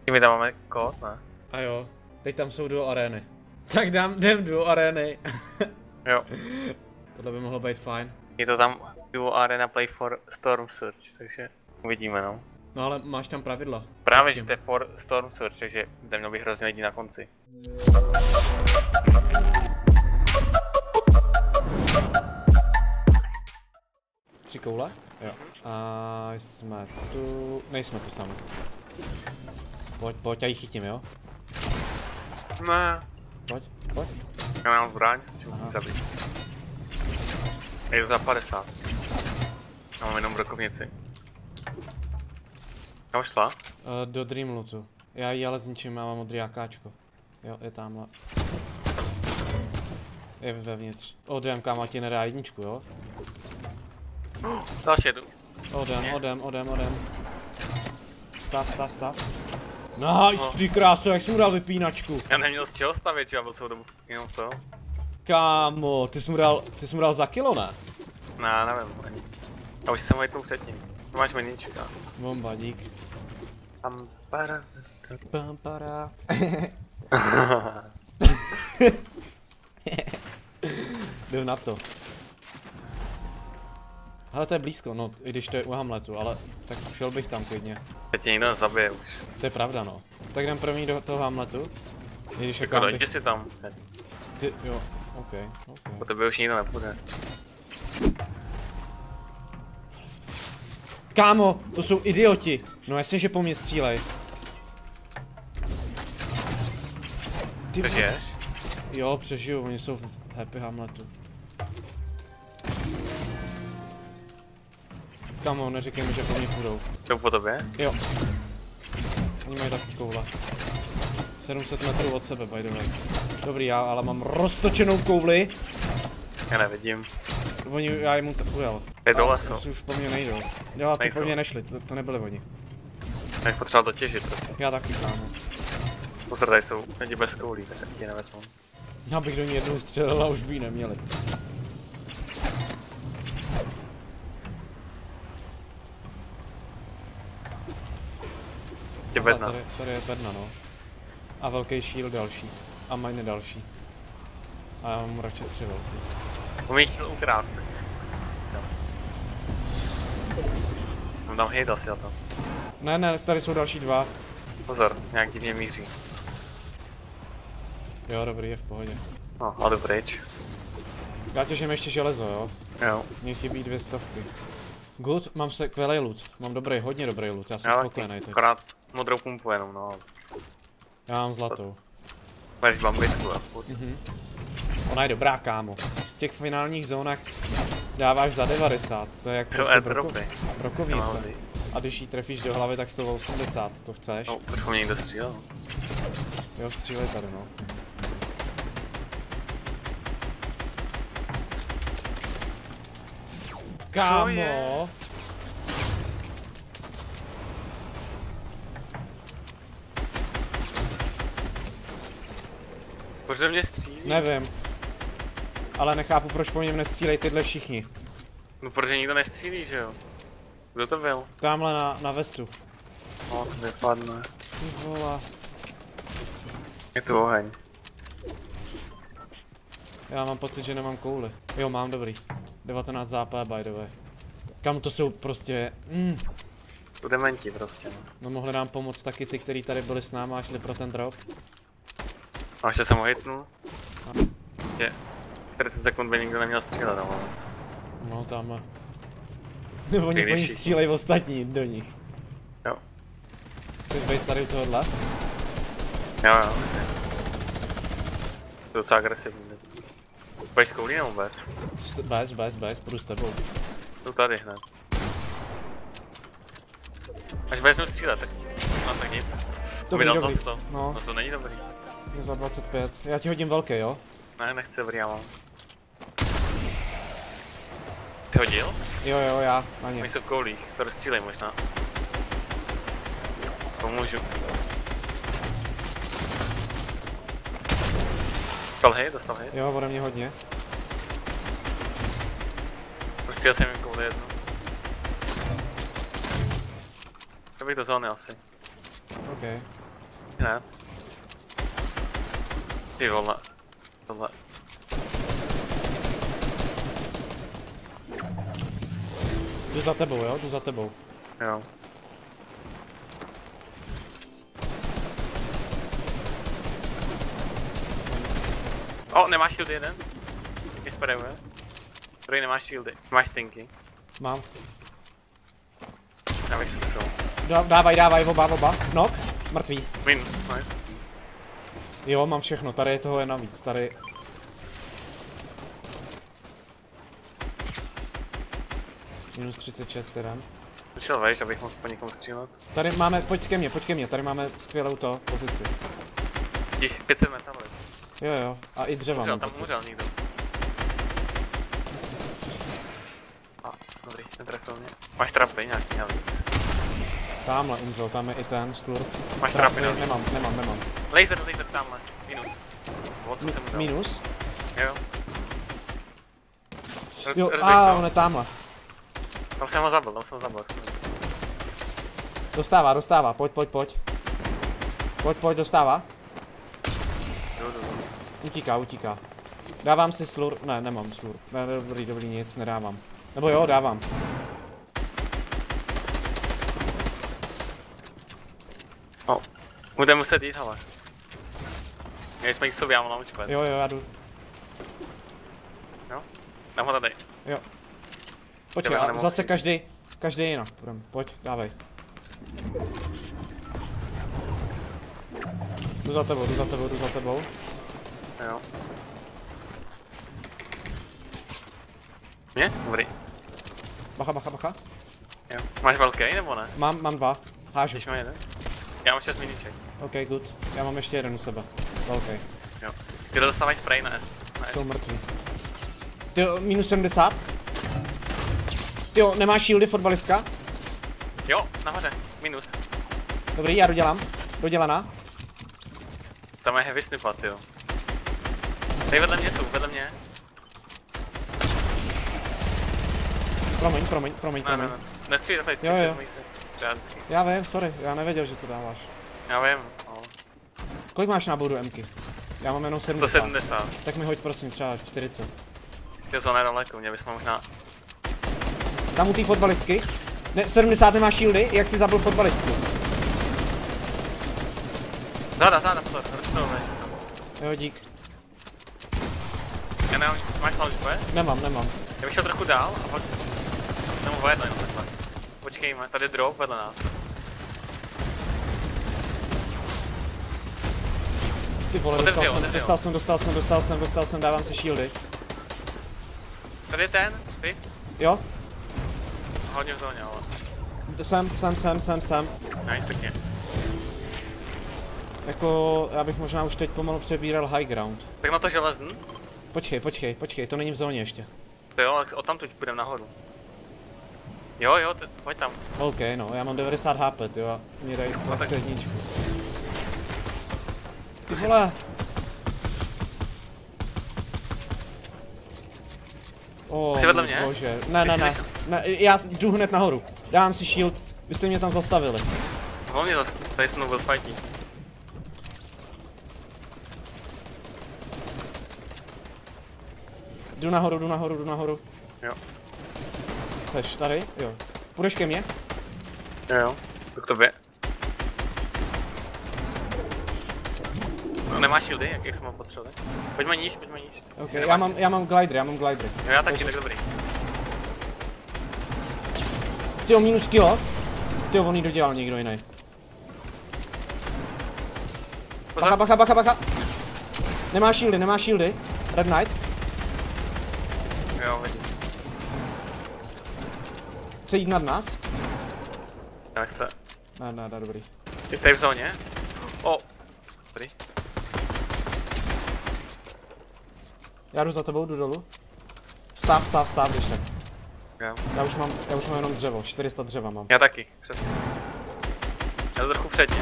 My tam máme kód, ne? A jo, teď tam jsou duo arény. Tak jdem duo arény. Jo. Tohle by mohlo být fajn. Je to tam duo arena play for Storm Surge, takže uvidíme no. No ale máš tam pravidla. Právě, že to je for Storm Surge, takže tam měl bych hrozně lidí na konci. Tři koule? Jo. A jsme tu... Nejsme tu sami. Pojď, já ji chytím, jo? Ne. Pojď. Já mám zbraň, čemu musím zabít. Je to za 50. Já mám jenom brokovnici. Kam šla? Do Dreamlootu. Já ji ale zničím, já mám modrý AKčko. Jo, je tamhle. Je vevnitř. Odem, kámo, ti nedá jedničku, jo? Další jedu. Odem. Stav. Nice, ty kráso, jak jsi mu dal vypínačku? Já neměl z čeho stavět, že já byl celou dobu jenom to. Kámo, ty jsi mu dal za kilo, ne? Ne, nevím, ani. Já už jsem hejtnul předtím. Tu máš menička. Bomba, dík. Pampara. Jdem na to. Hele, to je blízko, no, i když to je u Hamletu, ale tak šel bych tam klidně. Teď tě nikdo nezabije už. To je pravda, no. Tak jdem první do toho Hamletu. I když jako dojdi si tam. Ty, jo, ok. Po tebe už nikdo nepůjde. Kámo, to jsou idioti. No jasně, že po mně střílej. Ty přežiješ? Jo, přežiju, oni jsou v Happy Hamletu. Kámo, neříkej mi, že po mně půjdou. Jsou po tobě? Jo. Oni mají taky koule. 700 metrů od sebe, by the way. Dobrý, já ale mám roztočenou kouli. Já nevidím. Já jim to ujel. Je dole, jsou. Ty už po mně nejdou. Jo, ty po mně nešli, to nebyli oni. Já jich potřeboval dotěžit prostě. Já taky, kámo. Pozor, tady jsou lidi bez koulí, tak je nevezmu. Já bych do ní jednou střelil a už by ji neměli. Je bedna. Tady je bedna, no. A velký shield další. A mine další. A já mám radši 3 velký. Umíš shield ukrát. Mám tam hejt asi na to. Ne, tady jsou další 2. Pozor, nějak divně míří. Jo, dobrý, je v pohodě. No, ale pryč. Já těžím ještě železo, jo? Jo. Mně chybí 200. Good, mám skvělý loot. Mám hodně dobrý loot, já jsem spokojený teď. Akorát modrou pumpu jenom, no. Já mám zlatou. Máš bambitku a furt. Ona je dobrá, kámo. V těch finálních zónách dáváš za 90, to je jak prostě brokovnice. A když jí trefíš do hlavy, tak 180, to chceš? No, proč po mě někdo střílel? Jo, střílej tady, no. Kámo! Proč do mě střílí? Nevím. Ale nechápu, proč po něm nestřílej tyhle všichni. No protože nikdo nestřílí, že jo? Kdo to byl? Tamhle na vestu. No, to vypadne. Ty vole. Je tu oheň. Já mám pocit, že nemám kouli. Jo, mám, dobrý. 19 ZP, by the way. Kam to jsou prostě... Tu dementi prostě, no. No mohli nám pomoct taky ty, kteří tady byli s náma a šli pro ten drop. A ještě jsem ho hitnul. Je 40 sekund by nikdo neměl střílet, ale... No tamhle. Oni po ní střílej ostatní do nich. Jo. Chceš být tady u tohohle? Jo. To je docela agresivní. Půjdeš s koulí nebo bez? Bez, půjdu s tebou. Jsou tady hned. Až budeš střílet, tak... No tak nic. Dobrý. No to není dobrý. Je za 25. Já ti hodím velký, jo? Ne, nechci dobrý, já mám. Ty hodil? Jo, já, na ně. Oni jsou v koulích, to rozstřílej možná. Pomůžu. Dostal hej? Jo, ode mě hodně. Rozstřílel jsem jim kouli jednu. To bych do zóny asi. OK. Ne. Ty vole. Tohle. Jdu za tebou, jo? Jdu za tebou. Jo. O, nemáš shieldy jeden? Taky spaduje. Druhý nemáš shieldy. Máš stinky. Mám. Já bych si to. Dávaj, oba. No, mrtvý. Win, nice. Jo, mám všechno, tady je toho je navíc, tady. Minus 36 teda. Přišel vejš, abych mohl po někomu střílet. Tady máme, pojď ke mně, tady máme skvělou to, pozici. 1500 metalu. Jo, a i dřeva Umřel, mám tam pocit. umřel někdo. A, dobrý, netrefil mě. Máš trapy nějaký, navíc. Tamhle umřel, tam je i ten slurp. Máš trapy navíc. Nemám. Laser, tamhle. Minus. Co jsem mu dal. Minus? Jo. Jo, Rozběž a to. on je tamhle. Tam jsem ho zabil. Dostává, pojď. Pojď, dostává. Jdu. Utíká. Dávám si slur, ne, nemám slur. Ne, dobrý, nic, nedávám. Nebo jo, dávám. O, budeme muset jít, hele. Měli jsme jít sobě, já mám naučit. Jo, já jdu. Jo? Dám ho tady. Jo. Počkej, Jdeme, a nemohu zase jít. každý jinak. Pojď, dávej. Jdu za tebou. Jo. Mě? Dobrý. Bacha. Jo. Máš velký nebo ne? Mám 2. Hážu. Když má jeden? Já mám 6 miniček. OK, good. Já mám ještě jeden u sebe. Velký. Jo. Ty dostávají spray na S. Jsou mrtví. Ty minus 70. Jo, nemáš shieldy, fotbalistka? Jo, nahoře. Minus. Dobrý, já dodělám. Dodělaná. Tam je heavy snipat, jo. Tady vedle mě. Promiň. Ne. Nestřílej tady, Jo. vždycky. Já vím, sorry, já nevěděl, že to dáváš. Já vím, no. Kolik máš nábodů Mky? Já mám jenom 70. 170. Tak mi hoď prosím třeba 40. Jo, to nedaleko, mě bychom možná... Tam u té fotbalistky. Ne, 70 nemáš shieldy, jak jsi zabil fotbalistku? Záda, pozor, rozpělnej. Jo, dík. Já nemám, máš launchpad? Nemám. Já bych šel trochu dál a pak... Nebo jedno jenom takhle. Počkejme, tady je drop vedle nás. Ty vole, dostal jsem, dávám si shieldy. Tady je ten, ty? Jo? Hodně v zóně, ale... Jsem. Nice, pěkně. Jako, já bych možná už teď pomalu přebíral high ground. Tak na to železn? Počkej, to není v zóně ještě. To jo, ale odtamtud půjdeme nahoru. Jo, pojď tam. OK, no, já mám 90 HP, jo, a mě dají lehce jedničku. Ty vole! Jsi vedle mě? Bože, ne, já jdu hned nahoru. Dám si shield, vy jste mě tam zastavili. On mě zase, tady se mnou byl fightí. Jdu nahoru. Jo. Seš tady? Jo. Půjdeš ke mně? Jo, to k tobě. No, nemáš shieldy, jak jsem ho potřeboval. Pojďme níž. OK, já mám glider. Jo, já taky, tak dobrý. Tyjo, minus kilo. Tyjo, on jí dodělal někdo jiný. Bacha. Nemáš shieldy. Red Knight. Jo, vidím. Chce jít nad nás? Nechce. Ne, dobrý. Ty tady v zóně? O. Dobrý. Já jdu za tebou, jdu dolů. Stav, když tak. Jo. Já už mám jenom dřevo, 400 dřeva mám. Já taky, přesně. Já to trochu předně.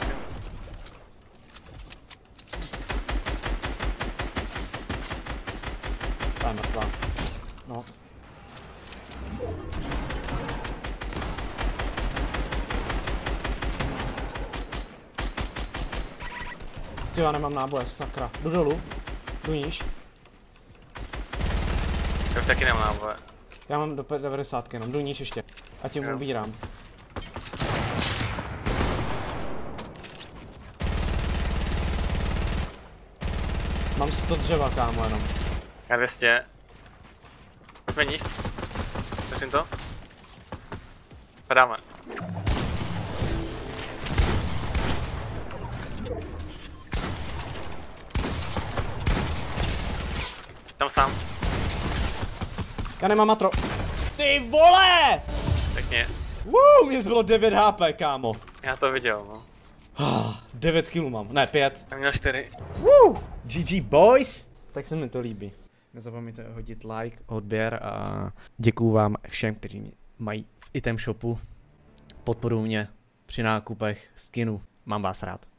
Ta je mrtvá. No. Ty, já nemám náboje, sakra. Jdu dolů. Jdu níž. Já už taky nemám náboje. Já mám do 90 jenom, jdu níž ještě. A tím ubírám. Mám 100 dřeva, kámo, jenom. Já 200. Pojďme níž. Držím to. Padáme. Tam sám. Já nemám matro. Ty vole! Pěkně. Mě zbylo 9 HP, kámo. Já to viděl, no. 9 kg mám, ne 5. Já měl 4. GG boys! Tak se mi to líbí. Nezapomeňte hodit like, odběr a děkuju vám všem, kteří mě mají v item shopu. Podporují mě při nákupech skinů. Mám vás rád.